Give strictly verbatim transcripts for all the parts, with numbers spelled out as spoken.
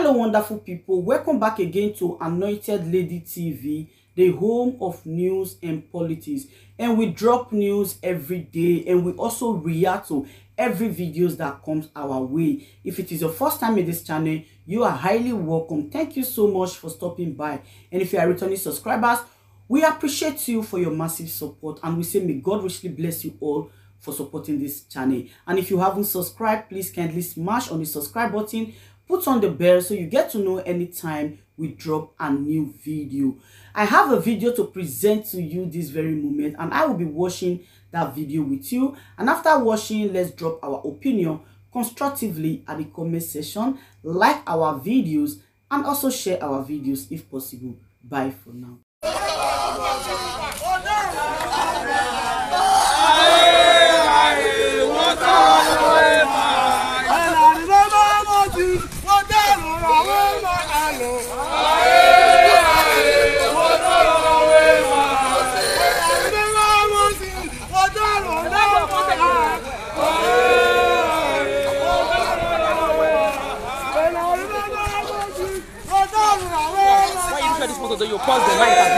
Hello wonderful people, welcome back again to Anointed Lady T V, the home of news and politics. And we drop news every day, and we also react to every videos that comes our way. If it is your first time in this channel, you are highly welcome. Thank you so much for stopping by. And if you are returning subscribers, we appreciate you for your massive support, and we say may God richly bless you all for supporting this channel. And if you haven't subscribed, please kindly smash on the subscribe button, put on the bell so you get to know anytime we drop a new video. I have a video to present to you this very moment, and I will be watching that video with you. And after watching, let's drop our opinion constructively at the comment section, like our videos, and also share our videos if possible. Bye for now. So you pause the mic and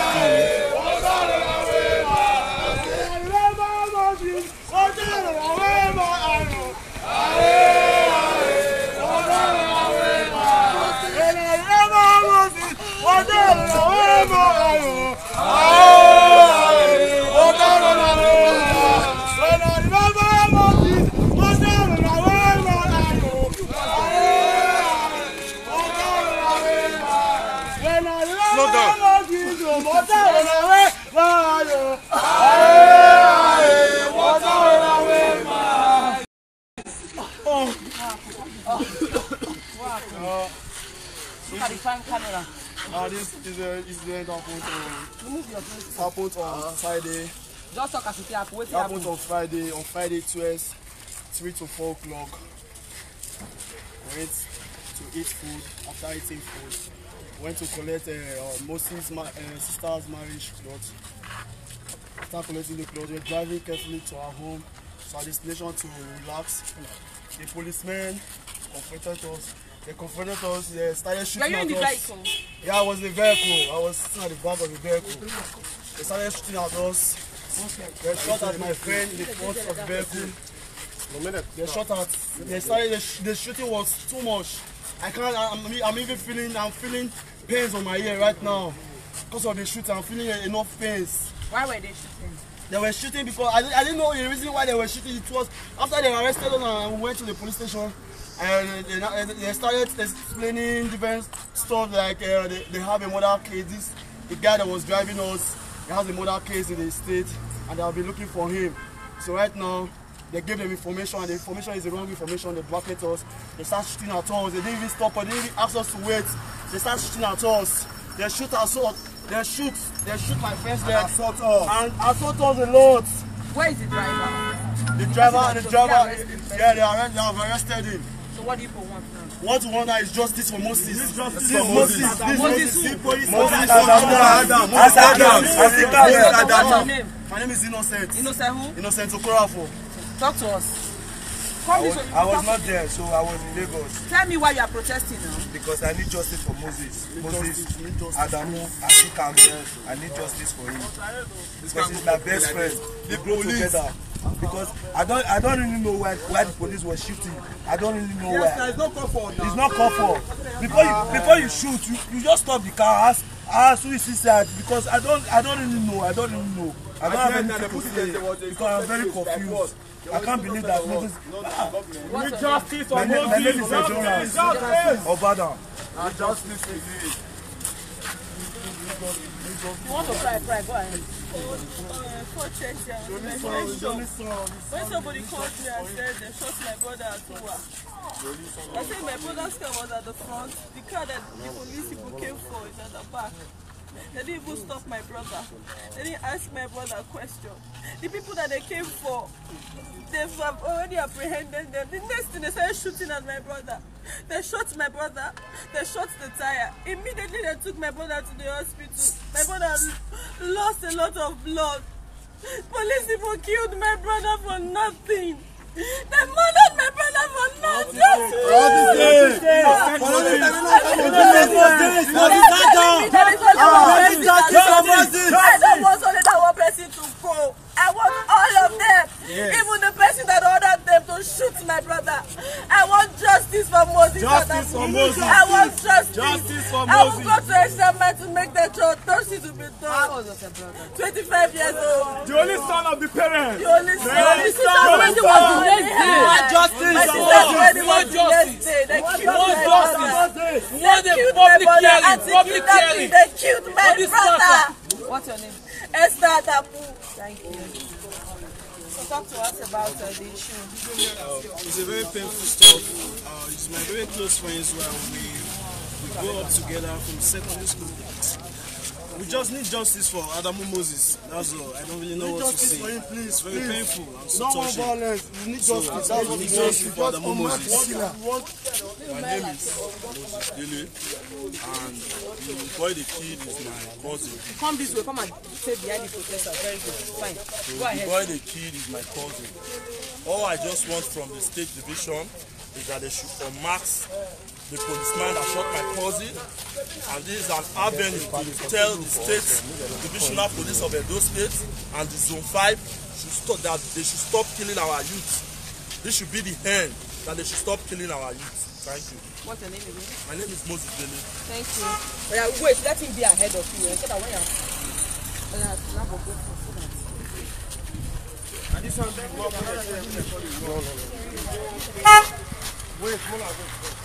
camera. Uh, this is a is the end happened happened on Friday. Just talk as it happened. Happened on Friday. On Friday, twelve, three to four o'clock. Went to eat food. After eating food, went to collect uh, uh, Moses' ma uh, sister's marriage clothes. After collecting the clothes, we were driving carefully to our home, to our destination to relax. The policemen confronted us. They confronted us, they started shooting Were you at in the us. vehicle? Yeah, I was in the vehicle. I was sitting at the back of the vehicle. They started shooting at us. They shot at my friend in the front of the vehicle. They shot at, they started, the, sh the shooting was too much. I can't, I'm, I'm even feeling, I'm feeling pains on my ear right now. Because of the shooting, I'm feeling enough pains. Why were they shooting? They were shooting because, I, I didn't know the reason why they were shooting. It was after they arrested us and we went to the police station. And they, they started explaining different stuff like uh, they, they have a murder case. This, the guy that was driving us, he has a murder case in the state, and they'll be looking for him. So right now, they gave them information, and the information is the wrong information. They bracket us. They start shooting at us. They didn't even stop us. They didn't even ask us to wait. They start shooting at us. They shoot us. They shoot. They shoot my friends there. And assault us. And assault us a lot. Where is the driver? The driver and the driver. Yeah, they are. They have arrested him. What do you want now? What you want now is justice for Moses. This is justice for Moses. Moses. Moses. Moses. Moses. Adam. Moses. What's your name? My name is Innocent. Innocent who? Innocent Okorafo. Talk to us. Come I was, I was not there, so I was in Lagos. Tell me why you are protesting now. Because I need justice for Moses. Moses, Adamu, African. I need justice for him. Because he's my best friend. They grow together. Because I don't I don't really know why why the police were shooting. I don't really know Yes, why. it's not called for. It's not called for. Before you before you shoot, you, you just stop the car, ask ask who is inside, because I don't I don't really know. I don't really know. I don't have anything to say because I'm very confused. I can't believe that Moses. Ah, Justice for my, name, my name is Jonas Obadan. Justice for You want to cry, cry, go ahead. When somebody called me and said they shot my brother at Uwa, I said my brother's car was at the front. The car that the police people came for is at the back. They didn't even stop my brother. They didn't ask my brother a question. The people that they came for, they've already apprehended them. The next thing they started shooting at my brother. They shot my brother. They shot the tire. Immediately they took my brother to the hospital. My brother lost a lot of blood. Police people killed my brother for nothing. They murdered my brother them for not I don't want only that one person to go. I want all of them. Yes. Even the person that ordered them to shoot my brother. I want justice for Moses. Justice for Moses. I want justice. Justice for I will Moses. go to extra man to make the justice to be done. How old was your brother? twenty-five years old. The only son of the parents. The only son. The only son. The only son. The next day. Justice. My sister's wedding was the next day. They killed my brother. They killed my brother. Anti-kidnapping. They killed my brother. What's your name? Esther Tapu. Thank you. So talk to us about uh, the issue. Uh, it's a very painful stuff. Uh, it's my very close friends where we, we grow up together from secondary school. We just need justice for Adamu Moses. That's all. I don't really know what to say. For him, please, it's very please. painful. I'm so no touched. Violence. We need justice. So, we need justice for Adamu Moses. My name is Moses Dele, and the boy the kid is my cousin. Come this way. Come and stay behind the protester. Very good. Fine. So Go ahead. The boy the kid is my cousin. All I just want from the state division is that they should unmask the policeman that shot my cousin, and this is an avenue to tell the state divisional police of Edo State and the zone five should stop that they should stop killing our youth. This should be the end that they should stop killing our youth. Thank you. What's your name again? My name is Moses Dele. Thank you. But yeah, wait, let him be ahead of you. So that when you're and this one no, no, no. Wait, hold on.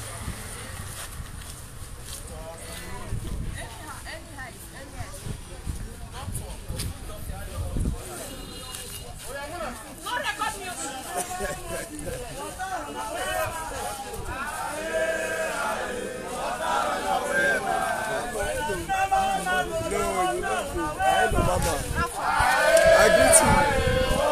I greet you.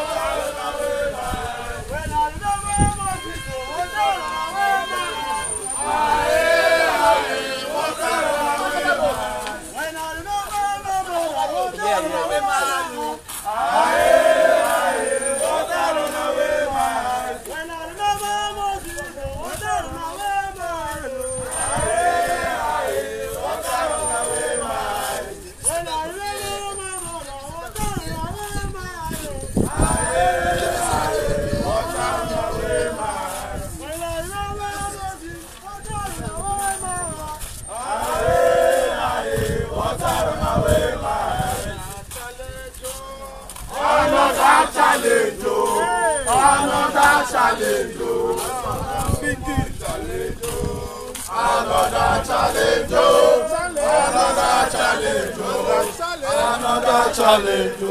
Another challenge, another challenge, another challenge,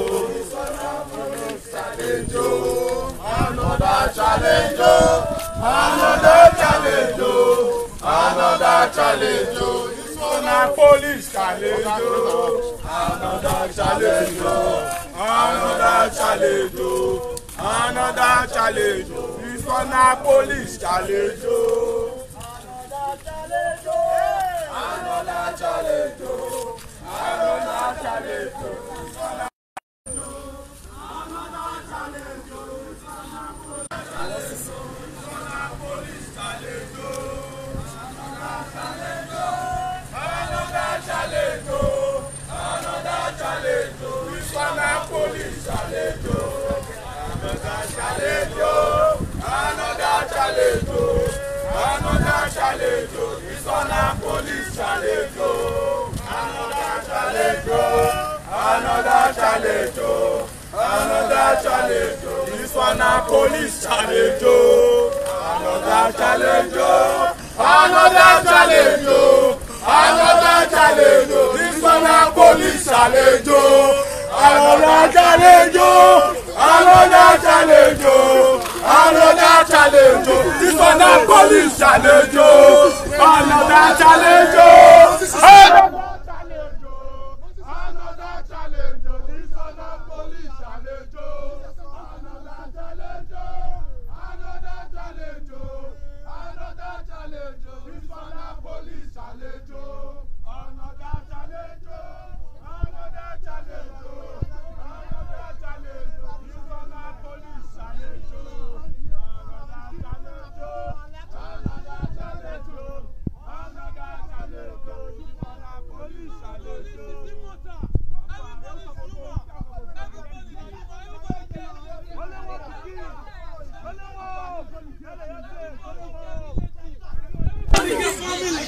another challenge, another challenge, another challenge. This one a police challenge, another challenge, another challenge, another challenge. This one a police challenge. Another challenge, another challenge, another challenge, another challenge. This one a police challenge, another challenge, another challenge, another challenge. This one a police challenge, another challenge, another challenge, another challenge. This one a police challenge, another challenge.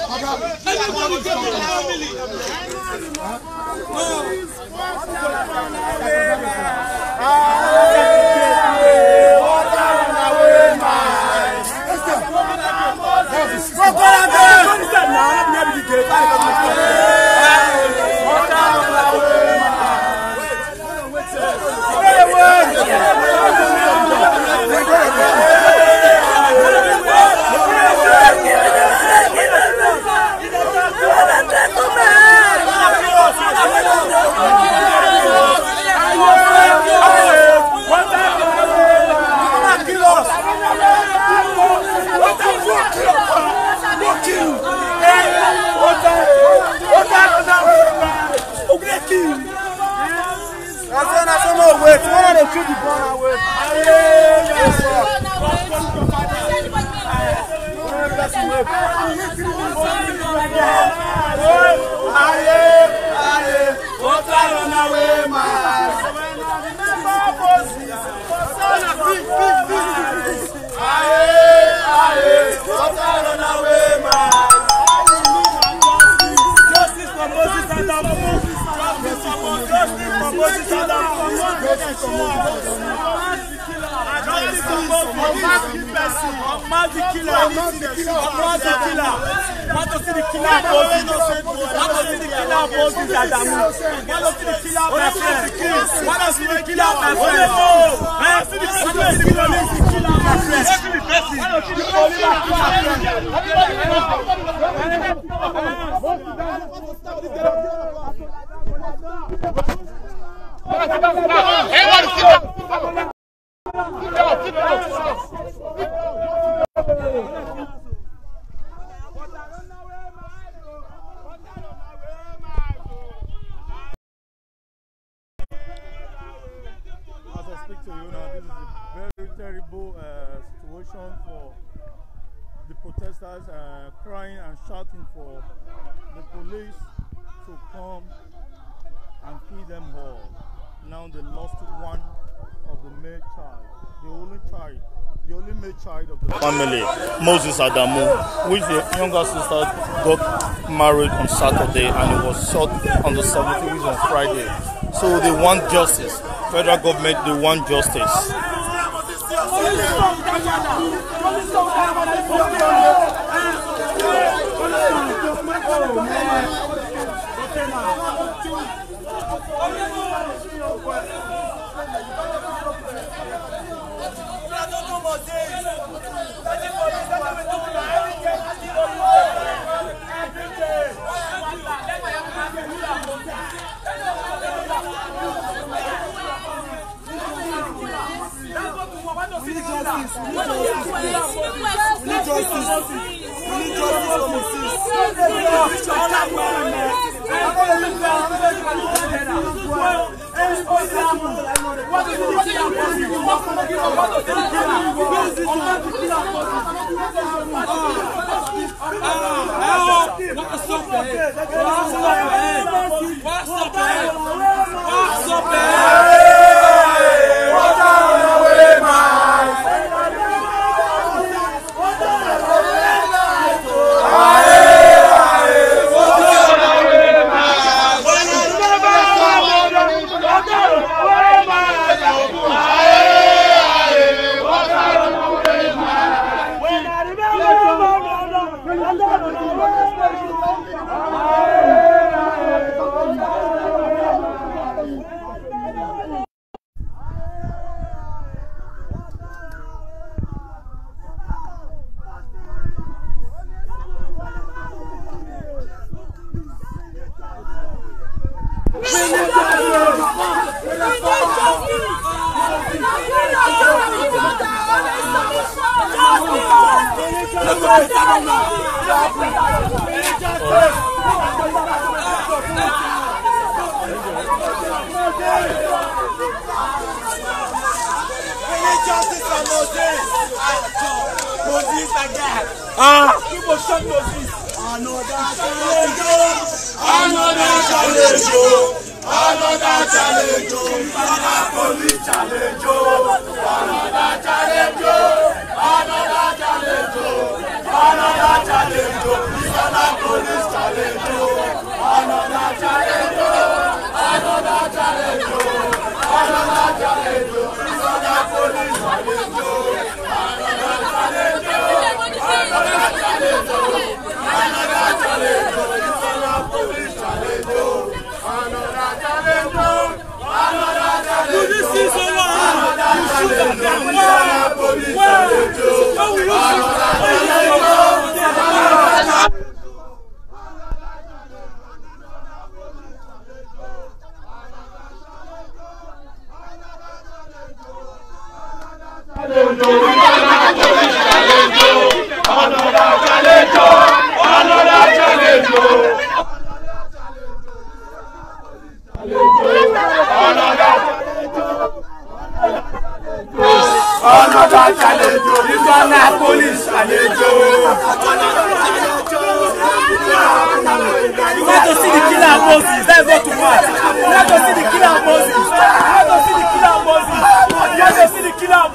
Everybody get to the family. For the protesters uh, crying and shouting for the police to come and free them all. Now they lost one of the male child, the only child, the only male child of the family, Moses Adamu, which the younger sister got married on Saturday and it was shot on the seventeenth, which was on Friday. So they want justice. Federal government, they want justice. Ah, people shot Moses. Another challenge, another challenge, another challenge, another police challenge, another challenge, another challenge, another challenge, another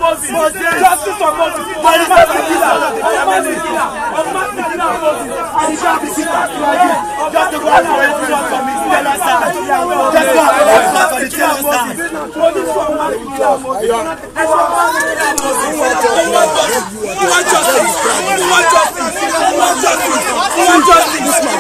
Moses. Justice for Moses. For the master killer. For the master killer. For the master killer of Moses. And the justice killer. Just to go out for it. Just to go out for the killer of Moses. Police for the master killer of Moses. We want justice. We want justice. We want justice. We want justice. We want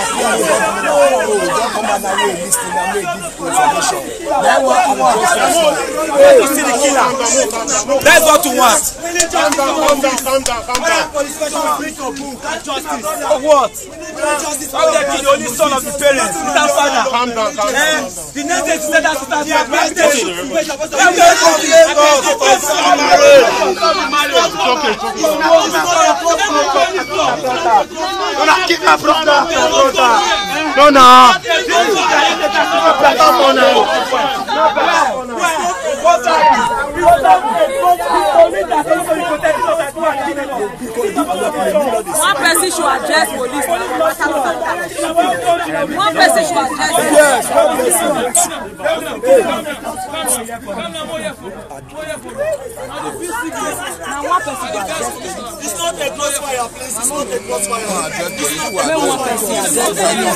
justice. That's what we want. Calm down, calm down, calm down, calm down. For what? How they kill the only son of the parents, without father? Calm down, calm down. The next day, she said that sister is married. Don't keep my brother, my brother. No, no. One person should address police. One person should address police. Yes, one person. Now one person should address police. It's not a crossfire, please. It's not a crossfire. When one person address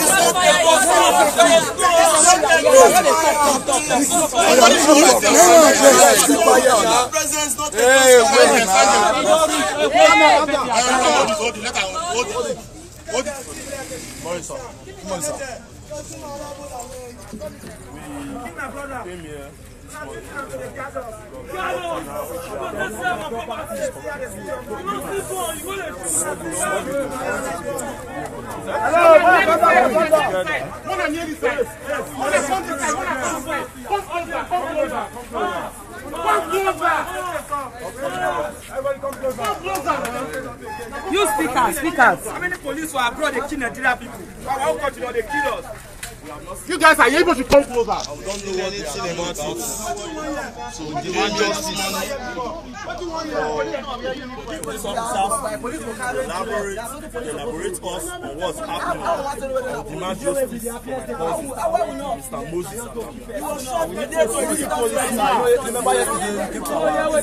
President's not a You speakers, speakers. How many police were abroad? They kill Nigeria people. Our own country, they kill us. You guys are able to come closer. I don't know anything about it. So demand justice. Police officers elaborate, elaborate us on what's happening. And demand justice for my cousin, Mister Moses. Remember yesterday we came to our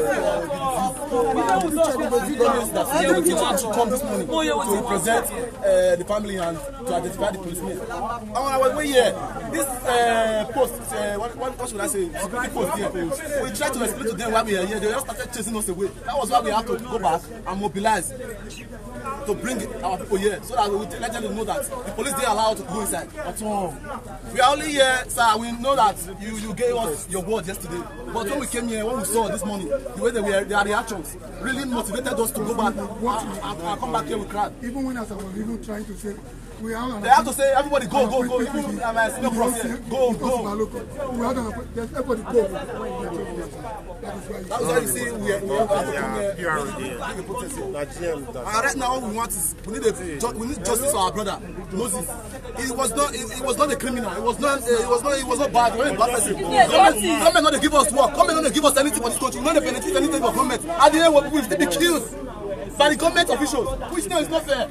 to come this morning to represent uh, the family and to identify the policemen. I was way here. This uh, post, uh, what, what, what should I say? Security post here. We tried to explain to them why we are here. They just started chasing us away. That was why we have to go back and mobilize to bring our people here, so that we will let them know that the police they allow to go inside. But um, we are only here, sir. We know that you you gave us your word yesterday. But when we came here, when we saw this morning, the way they were, their reactions really motivated us to go back and, and, and come back here with crowd. Even when as I was even trying to say, we are. They have to say everybody go, go, go. Even uh, my senior bros here, go, go. We are gonna put everybody go. That's why you see we are we are here. And right now, all we want is we need a we need justice for our brother Moses. It was not it, it was not a criminal. It was not uh, it was not it was not bad. He was a bad person. Government, government not to give us work. Government not to give us anything for this country. We not to benefit anything from government. At the end, we will still be killed by the government officials, which now is not fair.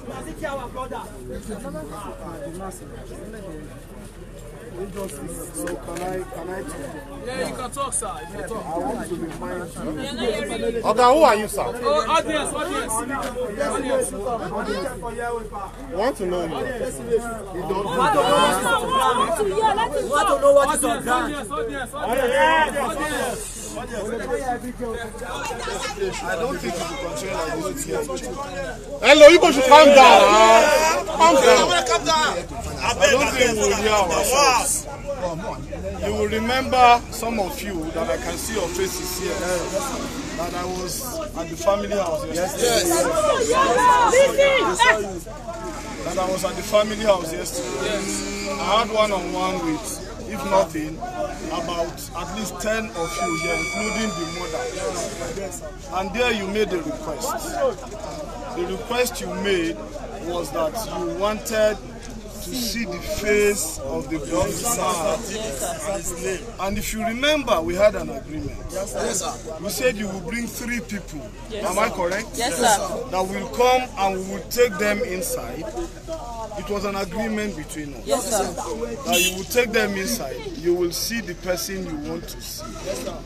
So can I can I talk? Yeah, you can talk, sir. You can talk. I want to remind you. Okay, who are you, sir? Oh, audience, audience. Audience. I want to know you. You don't I want to know what is on ground. Audience, audience, audience. I don't think you can control like this here. Hello, you should calm down. Uh, calm down. Calm down. I don't think we will hear ourselves. You will remember, some of you, that I can see your faces here, that I was at the family house yesterday. That I was at the family house yesterday. I had one-on-one with, if nothing, about at least ten of you here, including the mother. And there you made a request. The request you made was that you wanted to see the face of the officer. And if you remember, we had an agreement. Yes, sir. We said you will bring three people. Yes, Am I correct? Yes, sir. That will come and we will take them inside. It was an agreement between us. Yes, sir. That you will take them inside. You will see the person you want to see. Yes, sir.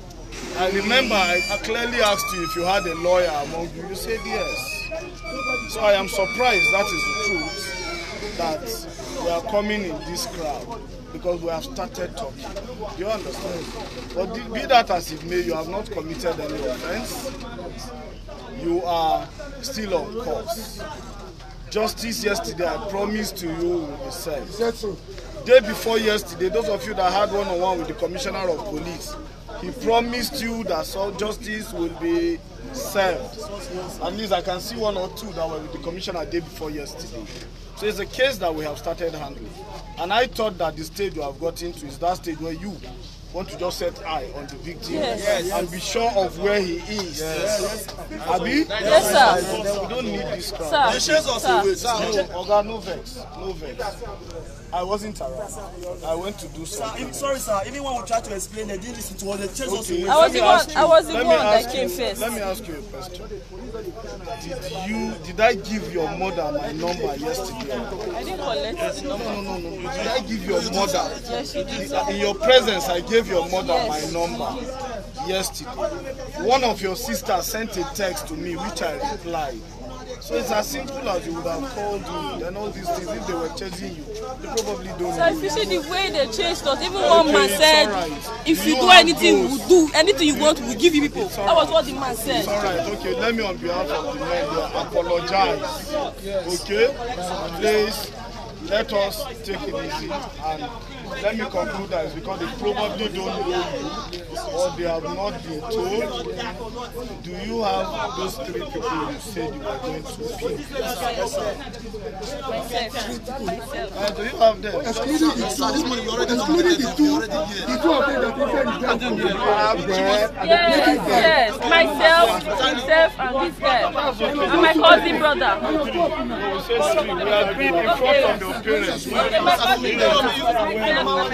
I remember I, I clearly asked you if you had a lawyer among you. You said yes. So I am surprised that is the truth, that we are coming in this crowd because we have started talking. Do you understand? But be that as it may, you have not committed any offense. You are still on course. Justice yesterday, I promised to you, will be served. Day before yesterday, those of you that had one-on-one with the Commissioner of Police, he promised you that so justice will be served. At least I can see one or two that were with the Commissioner day before yesterday. So it's a case that we have started handling. And I thought that the stage you have got into is that stage where you want to just set eye on the victim, yes, yes, and be sure of where he is. Yes. Yes. Abi? Yes, sir. We don't need this crowd. Sir. The shares also wait. No, Oga, no vex. No vex. I wasn't around. I went to do something. Sir, sorry, sir. Even when we tried to explain, they didn't listen to us. They chased us away. I was the one. I was the one that came you, first. Let me ask you a question. Did you? Did I give your mother my number yesterday? I didn't collect it. No, no, no, no. Did I give your mother? Yes, you did. In your presence, I gave your mother Yes. my number yesterday. One of your sisters sent a text to me, which I replied. So it's as simple as you would have called me. Then all these things, if they were chasing you, they probably don't. So if you see the way they chased us, even one Okay, man it's said, alright. if you You do have anything, those. we'll do anything you want, we'll give you people. It's That alright. was what the man said. It's all right. Okay, let me on behalf of the men here apologize. Okay, please let us take it easy and let me conclude that it's because they probably don't know you or they have not been told. Do you have those three people you said you were going to pick? Myself. Uh, do you have them? Excluding the two, excluding the two, the two of them that inside the You have them. Yes, yes. Myself, himself, and this guy. And my cousin brother. We say three. We agreed in front of your parents. Okay, my cousin brother.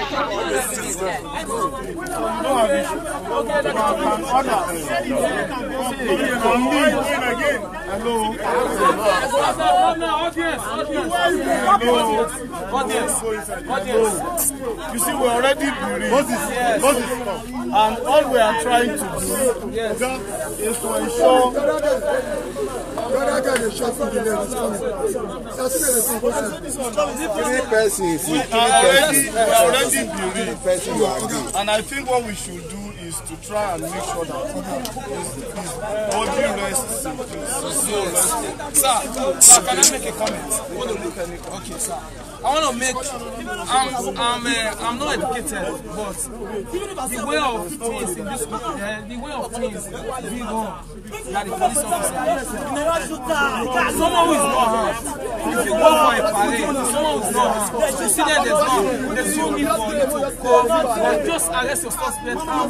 You see, we're already bereaved. Moses, Moses, and all we are trying to do yes. is to ensure. The other guy they shot from the left is coming. That's Three persons. We are already, we are already bereaved. And I think what we should do is to try and make sure that his, his body rests in peace. Sir, sir, can I make a comment? Okay, sir. I want to make. I'm, I'm, uh, I'm not educated, but the way of things in this, uh, the way of things is being wrong. That the police officer. Someone who is not harmed. If you go for a parade, someone who is not harmed. You see that there's no, there's no need for you to go. But just arrest your suspect. Um,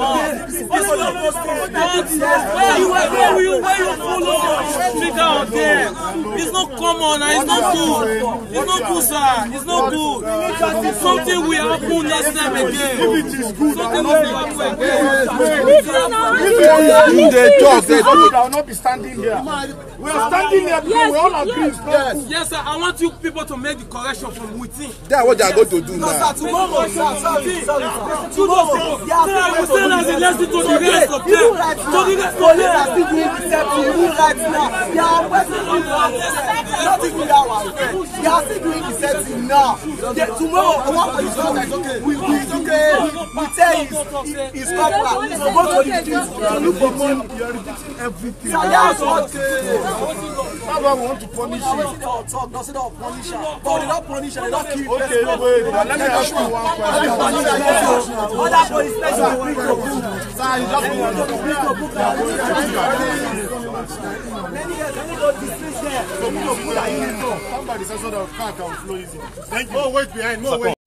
where you, where you, where you follow? Trigger out there. It's not common. It's not good. It's not good, sir. It's not good. Something will happen next time again. Something will happen again. They talk. They I will not be standing here. We are standing here because Yes, we all agree. yes. Yes. Yes, sir. I want you people to make the correction from within. That's what they are going to do now. Tomorrow, sir, sorry, sorry, sir. Tomorrow, Sir, I will send us the lesson to the rest of them. even right now, police are still doing the same thing. Even right now, they are waiting for you. Nothing will happen. They are still doing the same thing now. They, tomorrow, one police officer is okay. We, we, it's okay. We tell his, his corporal to go to the street to look for money. You are repeating everything. So that's okay. That's why we want to punish you. Talk, talk, doesn't not punish her. But they don't punish her, they don't kill her. Okay, wait. Now let me ask you one question. Other police station will bring your book. Many years, many go dismiss them. Somebody says so that car can flow easy. Thank you. Oh, wait behind. No, wait.